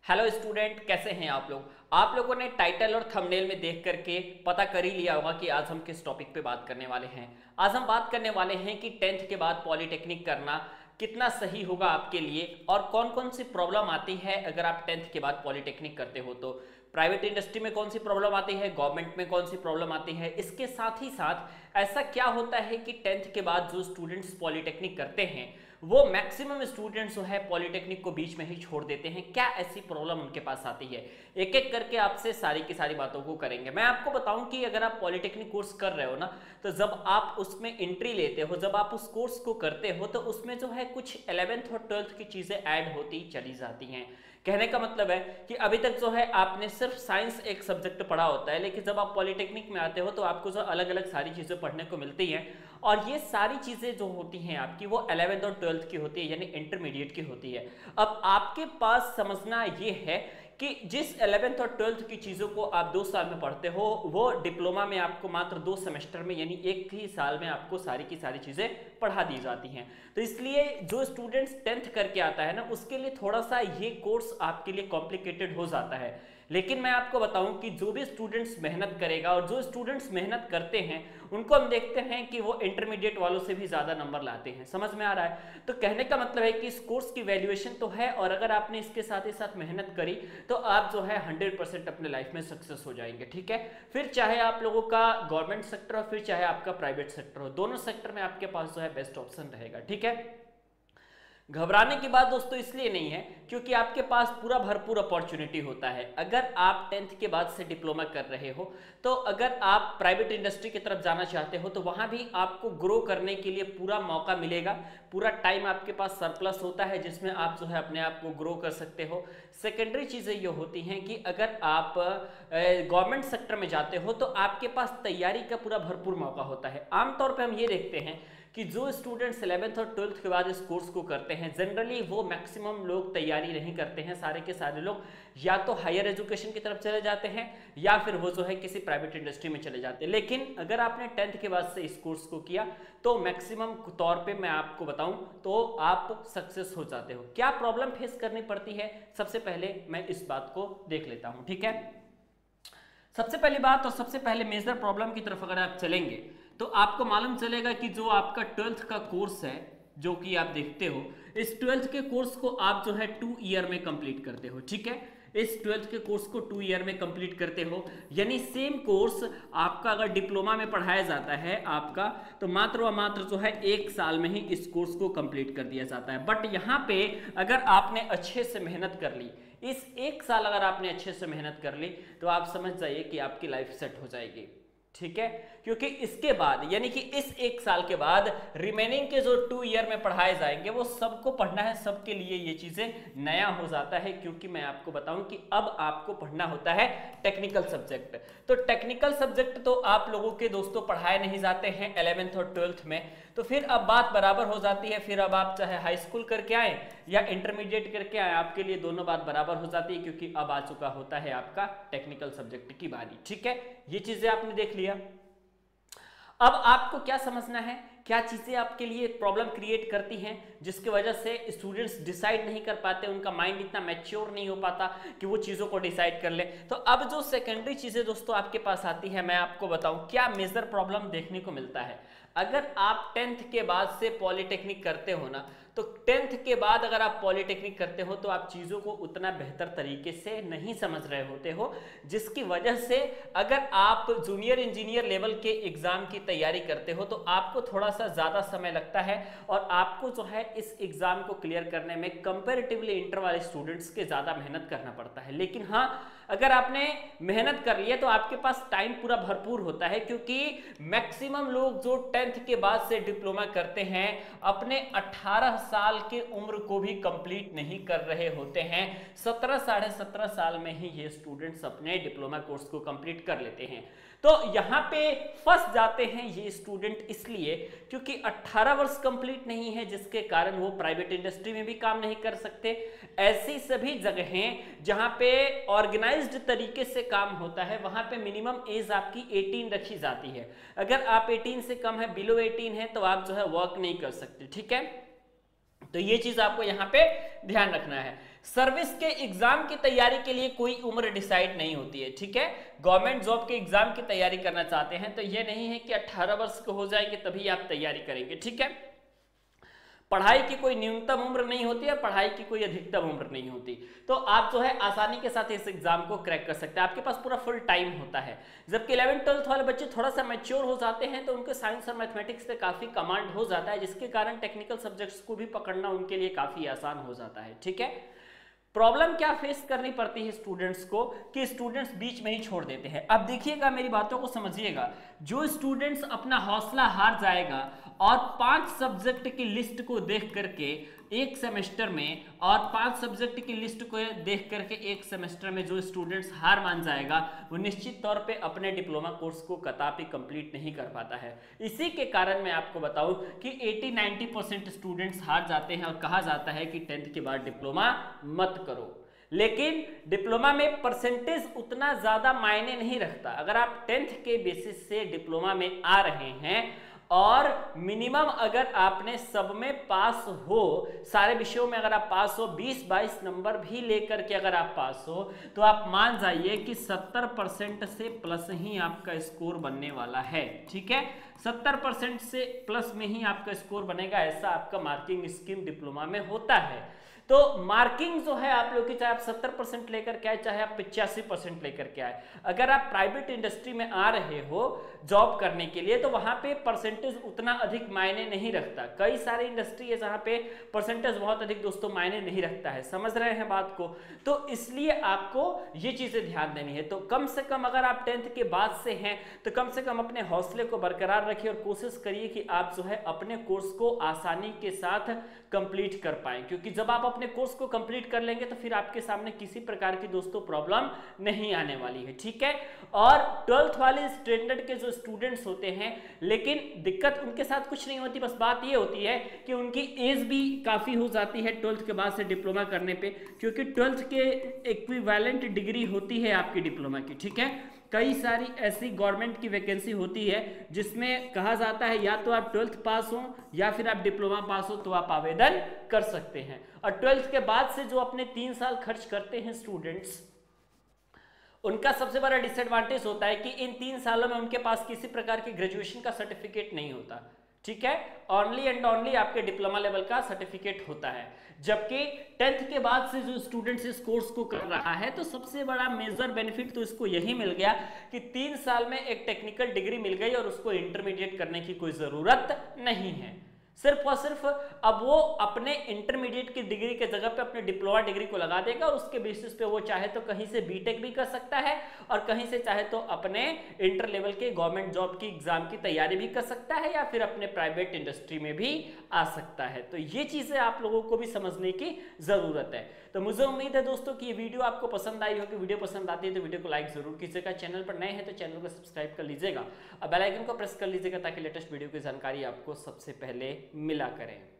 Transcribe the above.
Hello student, कैसे हैं आप लोग। आप लोगों ने टाइटल और थंबनेल में देख करके पता कर ही लिया होगा कि आज हम किस टॉपिक पे बात करने वाले हैं। आज हम बात करने वाले हैं कि 10th के बाद पॉलिटेक्निक करना कितना सही होगा आपके लिए और कौन कौन सी प्रॉब्लम आती है अगर आप 10th के बाद पॉलिटेक्निक करते हो। तो प्राइवेट इंडस्ट्री में कौन सी प्रॉब्लम आती है, गवर्नमेंट में कौन सी प्रॉब्लम आती है, इसके साथ ही साथ ऐसा क्या होता है कि 10th के बाद जो स्टूडेंट्स पॉलिटेक्निक करते हैं वो मैक्सिमम स्टूडेंट्स जो है पॉलिटेक्निक को बीच में ही छोड़ देते हैं। क्या ऐसी प्रॉब्लम उनके पास आती है, एक एक करके आपसे सारी की सारी बातों को करेंगे। मैं आपको बताऊं कि अगर आप पॉलिटेक्निक कोर्स कर रहे हो ना, तो जब आप उसमें एंट्री लेते हो, जब आप उस कोर्स को करते हो, तो उसमें जो है कुछ 11th और 12th की चीजें ऐड होती चली जाती हैं। कहने का मतलब है कि अभी तक जो है आपने सिर्फ साइंस एक सब्जेक्ट पढ़ा होता है, लेकिन जब आप पॉलिटेक्निक में आते हो तो आपको जो अलग अलग सारी चीजें पढ़ने को मिलती हैं और ये सारी चीजें जो होती हैं आपकी वो 11th और 12th की होती है, यानी इंटरमीडिएट की होती है। अब आपके पास समझना ये है कि जिस 11th और 12th की चीज़ों को आप 2 साल में पढ़ते हो वो डिप्लोमा में आपको मात्र 2 सेमेस्टर में यानी एक ही साल में आपको सारी की सारी चीज़ें पढ़ा दी जाती हैं। तो इसलिए जो स्टूडेंट्स 10th करके आता है ना, उसके लिए थोड़ा सा ये कोर्स आपके लिए कॉम्प्लिकेटेड हो जाता है। लेकिन मैं आपको बताऊं कि जो भी स्टूडेंट्स मेहनत करेगा और जो स्टूडेंट्स मेहनत करते हैं उनको हम देखते हैं कि वो इंटरमीडिएट वालों से भी ज़्यादा नंबर लाते हैं। समझ में आ रहा है। तो कहने का मतलब है कि इस कोर्स की वैल्यूएशन तो है और अगर आपने इसके साथ ही साथ मेहनत करी तो आप जो है 100% अपने लाइफ में सक्सेस हो जाएंगे। ठीक है, फिर चाहे आप लोगों का गवर्नमेंट सेक्टर हो फिर चाहे आपका प्राइवेट सेक्टर हो, दोनों सेक्टर में आपके पास जो है बेस्ट ऑप्शन रहेगा। ठीक है, घबराने की बात दोस्तों इसलिए नहीं है क्योंकि आपके पास पूरा भरपूर अपॉर्चुनिटी होता है। अगर आप 10th के बाद से डिप्लोमा कर रहे हो तो अगर आप प्राइवेट इंडस्ट्री की तरफ जाना चाहते हो तो वहां भी आपको ग्रो करने के लिए पूरा मौका मिलेगा। पूरा टाइम आपके पास सरप्लस होता है जिसमें आप जो है अपने आप को ग्रो कर सकते हो। सेकेंडरी चीज़ें ये होती हैं कि अगर आप गवर्नमेंट सेक्टर में जाते हो तो आपके पास तैयारी का पूरा भरपूर मौका होता है। आमतौर पर हम ये देखते हैं कि जो स्टूडेंट्स 11th और 12th के बाद इस कोर्स को करते हैं जनरली वो मैक्सिमम लोग तैयारी नहीं करते हैं। सारे के सारे लोग या तो हायर एजुकेशन की तरफ चले जाते हैं या फिर वो जो है किसी प्राइवेट इंडस्ट्री में चले जाते हैं। लेकिन अगर आपने 10th के बाद से इस कोर्स को किया तो मैक्सिमम तौर पे मैं आपको बताऊं तो आप सक्सेस हो जाते हो। क्या प्रॉब्लम फेस करनी पड़ती है, सबसे पहले मैं इस बात को देख लेता हूं। ठीक है, सबसे पहली बात और सबसे पहले मेजर प्रॉब्लम की तरफ अगर आप चलेंगे तो आपको मालूम चलेगा कि जो आपका 12th का कोर्स है जो कि आप देखते हो, इस 12th के कोर्स को आप जो है 2 ईयर में कंप्लीट करते हो। ठीक है, इस 12th के कोर्स को 2 ईयर में कंप्लीट करते हो, यानी सेम कोर्स आपका अगर डिप्लोमा में पढ़ाया जाता है आपका तो मात्र व मात्र जो है 1 साल में ही इस कोर्स को कंप्लीट कर दिया जाता है। बट यहाँ पे अगर आपने अच्छे से मेहनत कर ली, इस 1 साल अगर आपने अच्छे से मेहनत कर ली तो आप समझ जाइए कि आपकी लाइफ सेट हो जाएगी। ठीक है, क्योंकि इसके बाद यानी कि इस 1 साल के बाद रिमेनिंग के जो 2 ईयर में पढ़ाए जाएंगे वो सबको पढ़ना है, सबके लिए ये चीजें नया हो जाता है। क्योंकि मैं आपको बताऊं कि अब आपको पढ़ना होता है टेक्निकल सब्जेक्ट। तो टेक्निकल सब्जेक्ट तो आप लोगों के दोस्तों पढ़ाए नहीं जाते हैं 11th और 12th में, तो फिर अब बात बराबर हो जाती है। फिर अब आप चाहे हाई स्कूल करके आए या इंटरमीडिएट करके आए, आपके लिए दोनों बात बराबर हो जाती है क्योंकि अब आ चुका होता है आपका टेक्निकल सब्जेक्ट की बारी। ठीक है, ये चीजें आपने देख लिया। अब आपको क्या समझना है, क्या चीजें आपके लिए प्रॉब्लम क्रिएट करती हैं जिसकी वजह से स्टूडेंट्स डिसाइड नहीं कर पाते, उनका माइंड इतना मैच्योर नहीं हो पाता कि वो चीज़ों को डिसाइड कर ले। तो अब जो सेकेंडरी चीज़ें दोस्तों आपके पास आती है, मैं आपको बताऊं क्या मेजर प्रॉब्लम देखने को मिलता है। अगर आप 10th के बाद से पॉलिटेक्निक करते हो ना, तो 10th के बाद अगर आप पॉलिटेक्निक करते हो तो आप चीज़ों को उतना बेहतर तरीके से नहीं समझ रहे होते हो, जिसकी वजह से अगर आप जूनियर इंजीनियर लेवल के एग्जाम की तैयारी करते हो तो आपको थोड़ा सा ज़्यादा समय लगता है और आपको जो है इस एग्जाम को क्लियर करने में कंपैरेटिवली इंटर वाले स्टूडेंट्स के ज़्यादा मेहनत करना पड़ता है। लेकिन हाँ, अगर आपने मेहनत कर लिया तो आपके पास टाइम पूरा भरपूर होता है, क्योंकि मैक्सिमम लोग जो 10th के बाद से डिप्लोमा करते हैं अपने 18 साल के उम्र को भी कंप्लीट नहीं कर रहे होते हैं। 17 साढ़े 17 साल में ही ये स्टूडेंट्स अपने डिप्लोमा कोर्स को कंप्लीट कर लेते हैं। तो यहाँ पे फंस जाते हैं ये स्टूडेंट इसलिए क्योंकि 18 वर्ष कंप्लीट नहीं है, जिसके कारण वो प्राइवेट इंडस्ट्री में भी काम नहीं कर सकते। ऐसी सभी जगहें जहाँ पे ऑर्गेनाइज्ड तरीके से काम होता है वहाँ पे मिनिमम एज आपकी 18 रखी जाती है। अगर आप 18 से कम है, बिलो 18 है, तो आप जो है वर्क नहीं कर सकते। ठीक है, तो ये चीज आपको यहाँ पे ध्यान रखना है। सर्विस के एग्जाम की तैयारी के लिए कोई उम्र डिसाइड नहीं होती है, ठीक है। गवर्नमेंट जॉब के एग्जाम की तैयारी करना चाहते हैं तो ये नहीं है कि 18 वर्ष के हो जाएंगे तभी आप तैयारी करेंगे, ठीक है। पढ़ाई की कोई न्यूनतम उम्र नहीं होती है, पढ़ाई की कोई अधिकतम उम्र नहीं होती, तो आप जो है आसानी के साथ इस एग्जाम को क्रैक कर सकते हैं। आपके पास पूरा फुल टाइम होता है। जबकि 11th 12th वाले बच्चे थोड़ा सा मैच्योर हो जाते हैं तो उनको साइंस और मैथमेटिक्स पे काफी कमांड हो जाता है, जिसके कारण टेक्निकल सब्जेक्ट्स को भी पकड़ना उनके लिए काफी आसान हो जाता है, ठीक है। प्रॉब्लम क्या फेस करनी पड़ती है स्टूडेंट्स को कि स्टूडेंट्स बीच में ही छोड़ देते हैं। अब देखिएगा, मेरी बातों को समझिएगा, जो स्टूडेंट्स अपना हौसला हार जाएगा और 5 सब्जेक्ट की लिस्ट को देख करके एक सेमेस्टर में, और 5 सब्जेक्ट की लिस्ट को देख करके एक सेमेस्टर में जो स्टूडेंट्स हार मान जाएगा वो निश्चित तौर पे अपने डिप्लोमा कोर्स को कदापि कंप्लीट नहीं कर पाता है। इसी के कारण मैं आपको बताऊं कि 80-90% स्टूडेंट्स हार जाते हैं और कहा जाता है कि 10th के बाद डिप्लोमा मत करो। लेकिन डिप्लोमा में परसेंटेज उतना ज्यादा मायने नहीं रखता। अगर आप 10th के बेसिस से डिप्लोमा में आ रहे हैं और मिनिमम अगर आपने सब में पास हो, सारे विषयों में अगर आप पास हो, 20-22 नंबर भी लेकर के अगर आप पास हो, तो आप मान जाइए कि 70% से प्लस ही आपका स्कोर बनने वाला है, ठीक है। 70% से प्लस में ही आपका स्कोर बनेगा, ऐसा आपका मार्किंग स्कीम डिप्लोमा में होता है। तो मार्किंग जो है आप लोग की, चाहे आप 70% लेकर के आए, चाहे आप 85% लेकर के आए, अगर आप प्राइवेट इंडस्ट्री में आ रहे हो जॉब करने के लिए तो वहां पे परसेंटेज उतना अधिक मायने नहीं रखता। कई सारी इंडस्ट्री है जहां पे परसेंटेज बहुत अधिक दोस्तों मायने नहीं रखता है, समझ रहे हैं बात को। तो इसलिए आपको ये चीजें ध्यान देनी है। तो कम से कम अगर आप 10th के बाद से हैं तो कम से कम अपने हौसले को बरकरार रखिए और कोशिश करिए कि आप जो है अपने कोर्स को आसानी के साथ कंप्लीट कर पाए, क्योंकि जब आप अपने कोर्स को कंप्लीट कर लेंगे तो फिर आपके सामने किसी प्रकार की दोस्तों प्रॉब्लम नहीं आने वाली है, ठीक है। और 12th वाले स्टैंडर्ड के जो स्टूडेंट्स होते हैं, लेकिन दिक्कत उनके साथ कुछ नहीं होती, बस बात ये होती है कि उनकी एज भी काफी हो जाती है 12th के बाद से डिप्लोमा करने पे, क्योंकि 12th के इक्विवेलेंट डिग्री होती है आपकी डिप्लोमा की, ठीक है। कई सारी ऐसी गवर्नमेंट की वैकेंसी होती है जिसमें कहा जाता है या तो आप 12th पास हो या फिर आप डिप्लोमा पास हो तो आप आवेदन कर सकते हैं। और 12th के बाद से जो अपने 3 साल खर्च करते हैं स्टूडेंट्स, उनका सबसे बड़ा डिसएडवांटेज होता है कि इन 3 सालों में उनके पास किसी प्रकार की ग्रेजुएशन का सर्टिफिकेट नहीं होता, ठीक है। ओनली एंड ओनली आपके डिप्लोमा लेवल का सर्टिफिकेट होता है। जबकि 10th के बाद से जो स्टूडेंट्स इस कोर्स को कर रहा है तो सबसे बड़ा मेजर बेनिफिट तो इसको यही मिल गया कि 3 साल में एक टेक्निकल डिग्री मिल गई और उसको इंटरमीडिएट करने की कोई जरूरत नहीं है। सिर्फ और सिर्फ अब वो अपने इंटरमीडिएट की डिग्री के जगह पे अपने डिप्लोमा डिग्री को लगा देगा और उसके बेसिस पे वो चाहे तो कहीं से बीटेक भी कर सकता है और कहीं से चाहे तो अपने इंटर लेवल के गवर्नमेंट जॉब की एग्जाम की तैयारी भी कर सकता है या फिर अपने प्राइवेट इंडस्ट्री में भी आ सकता है। तो ये चीजें आप लोगों को भी समझने की जरूरत है। तो मुझे उम्मीद है दोस्तों कि ये वीडियो आपको पसंद आई होगी। वीडियो पसंद आती है तो वीडियो को लाइक जरूर कीजिएगा, चैनल पर नए हैं तो चैनल को सब्सक्राइब कर लीजिएगा और बेल आइकन को प्रेस कर लीजिएगा ताकि लेटेस्ट वीडियो की जानकारी आपको सबसे पहले मिला करें।